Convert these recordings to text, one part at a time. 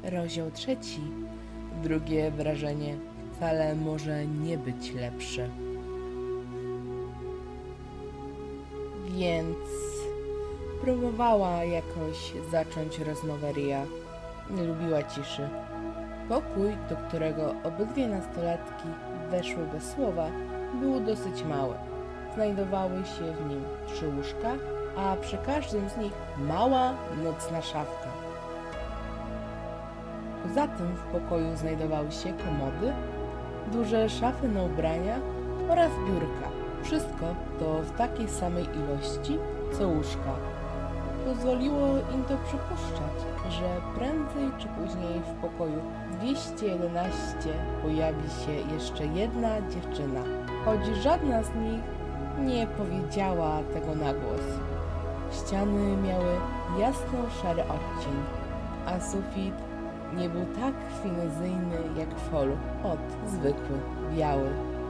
Rozdział 3. Drugie wrażenie wcale może nie być lepsze. Więc próbowała jakoś zacząć rozmowę Ria. Nie lubiła ciszy. Pokój, do którego obydwie nastolatki weszły bez słowa, był dosyć mały. Znajdowały się w nim 3 łóżka, a przy każdym z nich mała, nocna szafka. Poza tym w pokoju znajdowały się komody, duże szafy na ubrania oraz biurka. Wszystko to w takiej samej ilości co łóżka. Pozwoliło im to przypuszczać, że prędzej czy później w pokoju 211 pojawi się jeszcze jedna dziewczyna, choć żadna z nich nie powiedziała tego na głos. Ściany miały jasno-szary odcień, a sufit nie był tak finezyjny jak fol od zwykły, biały.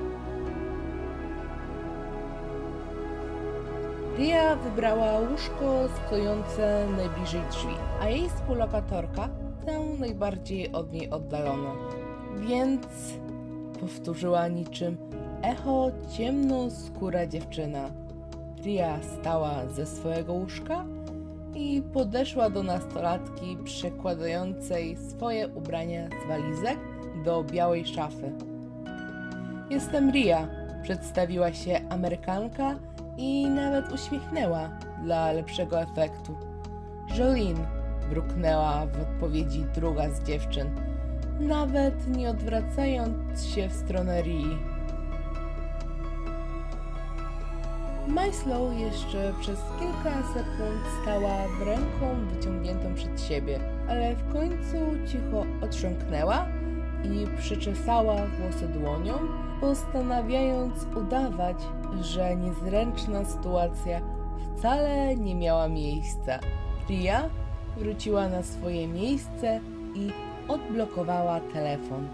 Ria wybrała łóżko stojące najbliżej drzwi, a jej współlokatorka tę najbardziej od niej oddalone. Więc powtórzyła niczym echo ciemnoskóra dziewczyna. Ria stała ze swojego łóżka i podeszła do nastolatki przekładającej swoje ubrania z walizek do białej szafy. Jestem Ria, przedstawiła się Amerykanka i nawet uśmiechnęła dla lepszego efektu. Jolene, mruknęła w odpowiedzi druga z dziewczyn, nawet nie odwracając się w stronę Rii. Myslow jeszcze przez kilka sekund stała w ręką wyciągniętą przed siebie, ale w końcu cicho otrząknęła i przyczesała włosy dłonią, postanawiając udawać, że niezręczna sytuacja wcale nie miała miejsca. Ria wróciła na swoje miejsce i odblokowała telefon.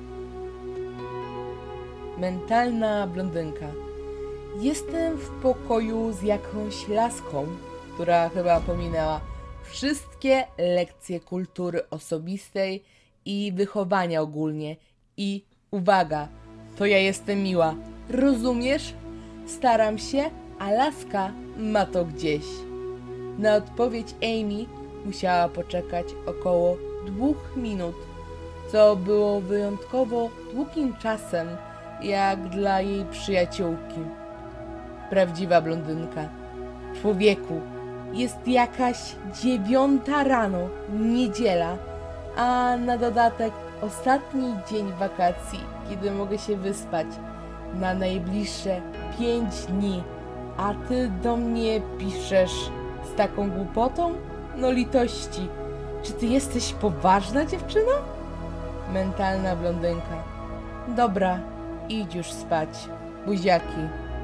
Mentalna blondynka. Jestem w pokoju z jakąś laską, która chyba pominęła wszystkie lekcje kultury osobistej i wychowania ogólnie. I uwaga, to ja jestem miła. Rozumiesz? Staram się, a laska ma to gdzieś. Na odpowiedź Amy musiała poczekać około 2 minut, co było wyjątkowo długim czasem, jak dla jej przyjaciółki. Prawdziwa blondynka. Człowieku, jest jakaś 9 rano, niedziela, a na dodatek ostatni dzień wakacji, kiedy mogę się wyspać na najbliższe 5 dni, a ty do mnie piszesz z taką głupotą? No litości, czy ty jesteś poważna dziewczyno? Mentalna blondynka. Dobra, idź już spać, buziaki.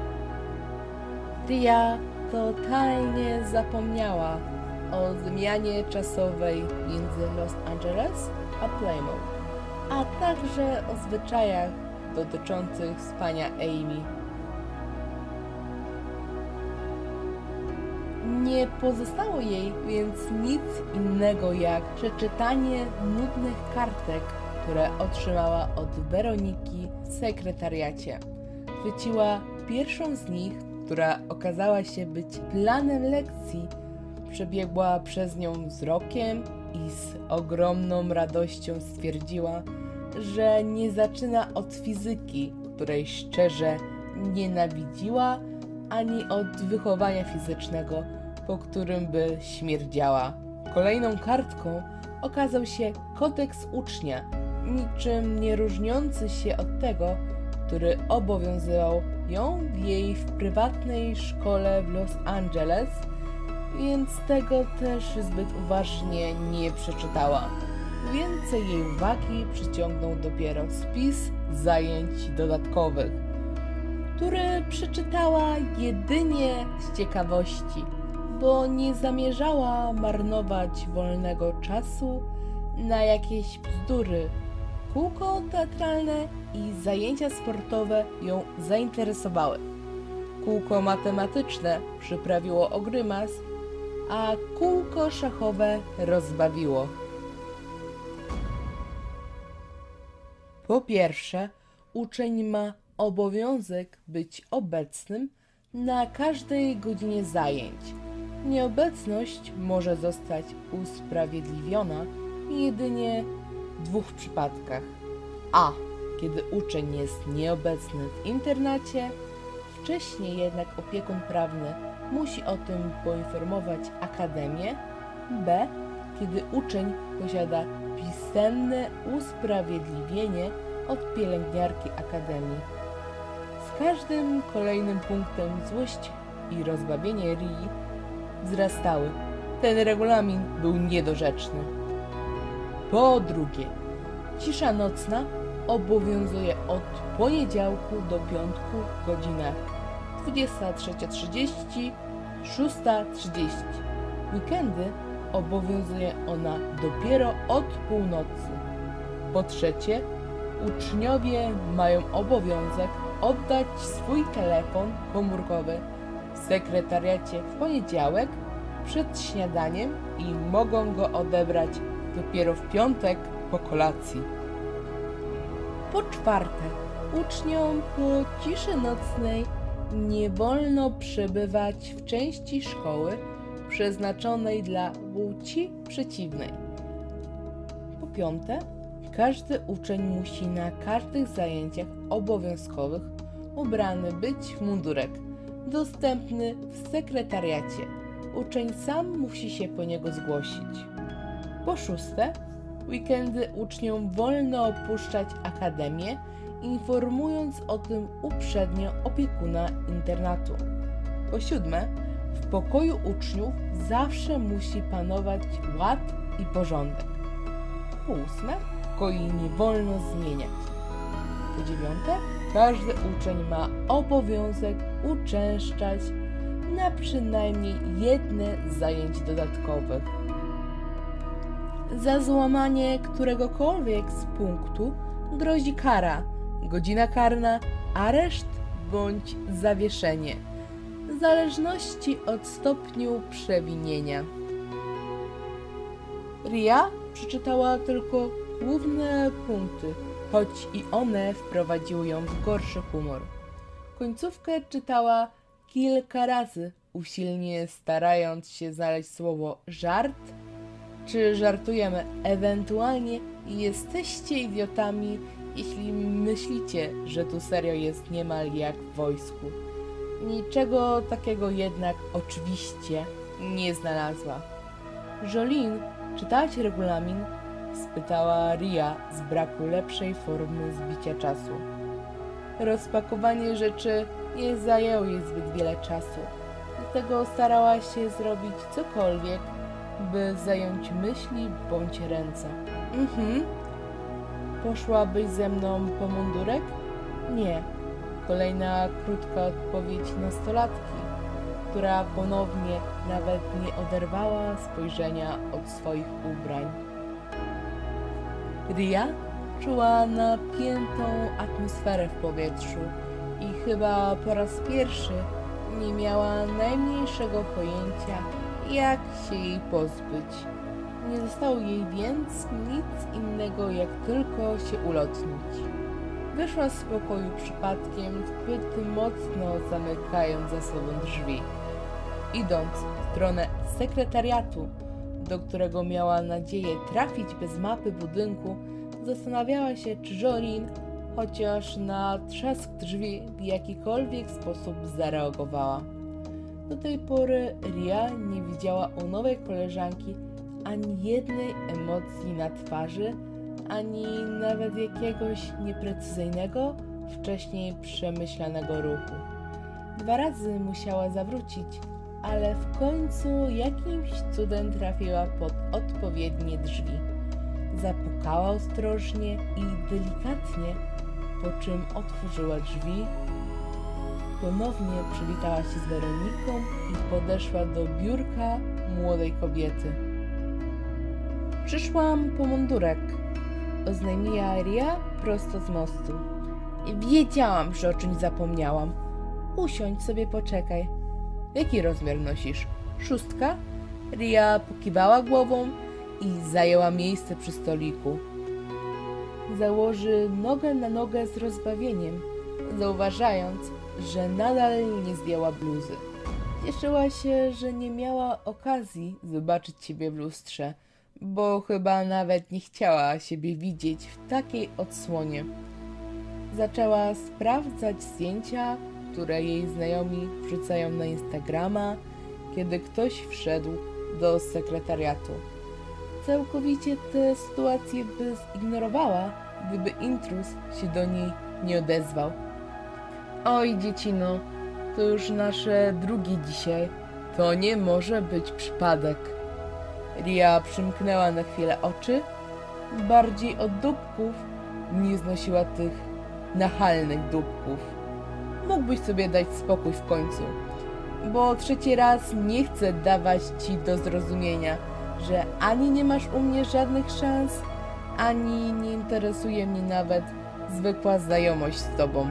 Ria totalnie zapomniała o zmianie czasowej między Los Angeles a Plymouth, a także o zwyczajach dotyczących spania Amy. Nie pozostało jej więc nic innego jak przeczytanie nudnych kartek, które otrzymała od Weroniki w sekretariacie. Chwyciła pierwszą z nich, która okazała się być planem lekcji, przebiegła przez nią wzrokiem i z ogromną radością stwierdziła, że nie zaczyna od fizyki, której szczerze nienawidziła, ani od wychowania fizycznego, po którym by śmierdziała. Kolejną kartką okazał się kodeks ucznia, niczym nie różniący się od tego, który obowiązywał ją w jej prywatnej szkole w Los Angeles, więc tego też zbyt uważnie nie przeczytała. Więcej jej uwagi przyciągnął dopiero spis zajęć dodatkowych, który przeczytała jedynie z ciekawości, bo nie zamierzała marnować wolnego czasu na jakieś bzdury. Kółko teatralne i zajęcia sportowe ją zainteresowały. Kółko matematyczne przyprawiło o grymas, a kółko szachowe rozbawiło. Po pierwsze, uczeń ma obowiązek być obecnym na każdej godzinie zajęć. Nieobecność może zostać usprawiedliwiona jedynie w dwóch przypadkach. A. Kiedy uczeń jest nieobecny w internacie, wcześniej jednak opiekun prawny musi o tym poinformować akademię. B. Kiedy uczeń posiada pisemne usprawiedliwienie od pielęgniarki akademii. Z każdym kolejnym punktem złość i rozbawienie Rii wzrastały. Ten regulamin był niedorzeczny. Po drugie, cisza nocna obowiązuje od poniedziałku do piątku w godzinach 23:30, 6:30. Weekendy obowiązuje ona dopiero od północy. Po trzecie, uczniowie mają obowiązek oddać swój telefon komórkowy w sekretariacie w poniedziałek przed śniadaniem i mogą go odebrać dopiero w piątek po kolacji. Po czwarte, uczniom po ciszy nocnej nie wolno przebywać w części szkoły przeznaczonej dla płci przeciwnej. Po piąte, każdy uczeń musi na każdych zajęciach obowiązkowych ubrany być w mundurek, dostępny w sekretariacie. Uczeń sam musi się po niego zgłosić. Po szóste, weekendy uczniom wolno opuszczać akademię, informując o tym uprzednio opiekuna internatu. Po siódme, w pokoju uczniów zawsze musi panować ład i porządek. Po ósme, pokoi nie wolno zmieniać. Po dziewiąte, każdy uczeń ma obowiązek uczęszczać na przynajmniej jedne z zajęć dodatkowych. Za złamanie któregokolwiek z punktu grozi kara, godzina karna, areszt bądź zawieszenie, w zależności od stopniu przewinienia. Ria przeczytała tylko główne punkty, choć i one wprowadziły ją w gorszy humor. Końcówkę czytała kilka razy, usilnie starając się znaleźć słowo żart czy żartujemy, ewentualnie jesteście idiotami, jeśli myślicie, że tu serio jest niemal jak w wojsku. Niczego takiego jednak oczywiście nie znalazła. Jolene, czytałaś regulamin? Spytała Ria z braku lepszej formy zbicia czasu. Rozpakowanie rzeczy nie zajęło jej zbyt wiele czasu, dlatego starała się zrobić cokolwiek, by zająć myśli bądź ręce. Poszłabyś ze mną po mundurek? Nie. Kolejna krótka odpowiedź nastolatki, która ponownie nawet nie oderwała spojrzenia od swoich ubrań. Ria czuła napiętą atmosferę w powietrzu i chyba po raz pierwszy nie miała najmniejszego pojęcia, jak się jej pozbyć. Nie zostało jej więc nic innego, jak tylko się ulotnić. Wyszła z pokoju przypadkiem, zbyt mocno zamykając za sobą drzwi. Idąc w stronę sekretariatu, do którego miała nadzieję trafić bez mapy budynku, zastanawiała się, czy Jolene chociaż na trzask drzwi w jakikolwiek sposób zareagowała. Do tej pory Ria nie widziała u nowej koleżanki ani jednej emocji na twarzy, ani nawet jakiegoś nieprecyzyjnego, wcześniej przemyślanego ruchu. 2 razy musiała zawrócić, ale w końcu jakimś cudem trafiła pod odpowiednie drzwi. Zapukała ostrożnie i delikatnie, po czym otworzyła drzwi. Ponownie przywitała się z Weroniką i podeszła do biurka młodej kobiety. Przyszłam po mundurek, oznajmiła Ria prosto z mostu. Wiedziałam, że o czymś zapomniałam. Usiądź sobie, poczekaj. Jaki rozmiar nosisz? 6? Ria pokiwała głową i zajęła miejsce przy stoliku. założy nogę na nogę z rozbawieniem, zauważając, że nadal nie zdjęła bluzy. Cieszyła się, że nie miała okazji zobaczyć siebie w lustrze, bo chyba nawet nie chciała siebie widzieć w takiej odsłonie. Zaczęła sprawdzać zdjęcia, które jej znajomi wrzucają na Instagrama, kiedy ktoś wszedł do sekretariatu. Całkowicie tę sytuację by zignorowała, gdyby intruz się do niej nie odezwał. Oj, dziecino, to już nasze drugie dzisiaj. To nie może być przypadek. Ria przymknęła na chwilę oczy. Bardziej od dupków nie znosiła tych nachalnych dupków. Mógłbyś sobie dać spokój w końcu, bo trzeci raz nie chcę dawać ci do zrozumienia, że ani nie masz u mnie żadnych szans, ani nie interesuje mnie nawet zwykła znajomość z tobą.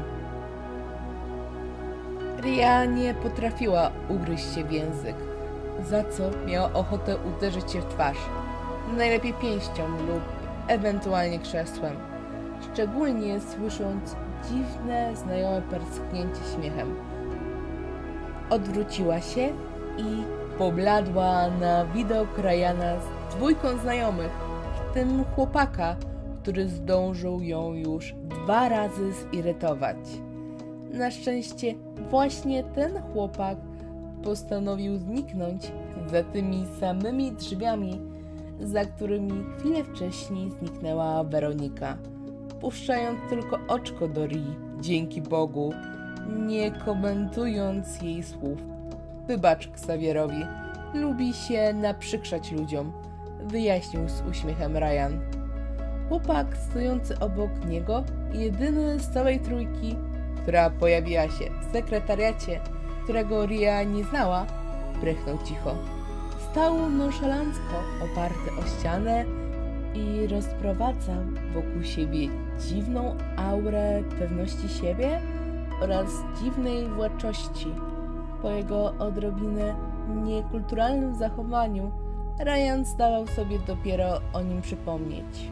Ria nie potrafiła ugryźć się w język, za co miała ochotę uderzyć się w twarz, najlepiej pięścią lub ewentualnie krzesłem, szczególnie słysząc dziwne, znajome parsknięcie śmiechem. Odwróciła się i pobladła na widok Ryana z dwójką znajomych, w tym chłopaka, który zdążył ją już 2 razy zirytować. Na szczęście właśnie ten chłopak postanowił zniknąć za tymi samymi drzwiami, za którymi chwilę wcześniej zniknęła Weronika, puszczając tylko oczko do Rii, dzięki Bogu, nie komentując jej słów. Wybacz Xavierowi, lubi się naprzykrzać ludziom, wyjaśnił z uśmiechem Ryan. Chłopak stojący obok niego, jedyny z całej trójki, która pojawiła się w sekretariacie, którego Ria nie znała, prychnął cicho. Stał nonszalancko oparty o ścianę i rozprowadzał wokół siebie dziwną aurę pewności siebie oraz dziwnej władczości. Po jego odrobinę niekulturalnym zachowaniu Ryan zdawał sobie dopiero o nim przypomnieć.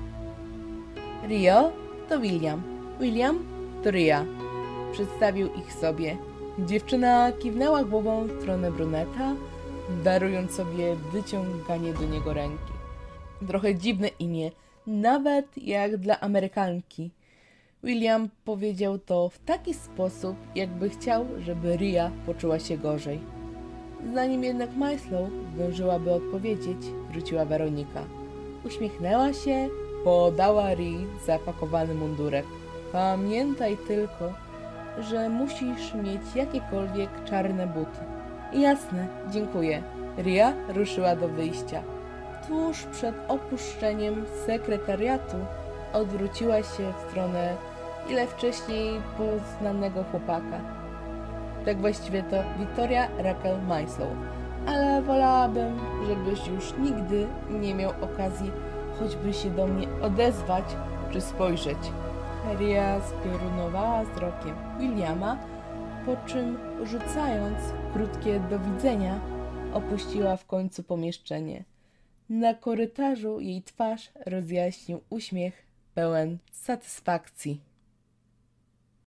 Rio to William, William to Ria. Przedstawił ich sobie. Dziewczyna kiwnęła głową w stronę bruneta, darując sobie wyciąganie do niego ręki. Trochę dziwne imię, nawet jak dla Amerykanki. William powiedział to w taki sposób, jakby chciał, żeby Ria poczuła się gorzej. Zanim jednak Maslow zdążyłaby odpowiedzieć, wróciła Weronika. Uśmiechnęła się, podała Rii zapakowany mundurek. Pamiętaj tylko, że musisz mieć jakiekolwiek czarne buty. Jasne, dziękuję. Ria ruszyła do wyjścia. Tuż przed opuszczeniem sekretariatu odwróciła się w stronę ile wcześniej poznanego chłopaka. Tak właściwie to Victoria Raquel Maslow, ale wolałabym, żebyś już nigdy nie miał okazji choćby się do mnie odezwać czy spojrzeć. Ria spiorunowała wzrokiem Williama, po czym rzucając krótkie do widzenia, opuściła w końcu pomieszczenie. Na korytarzu jej twarz rozjaśnił uśmiech pełen satysfakcji.